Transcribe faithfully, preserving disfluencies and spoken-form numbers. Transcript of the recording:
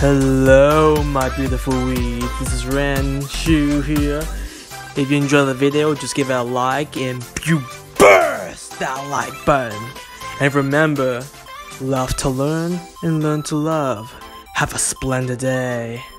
Hello my beautiful weeds, this is Ren Shu here. If you enjoyed the video, just give it a like and you burst that like button. And remember, love to learn and learn to love. Have a splendid day.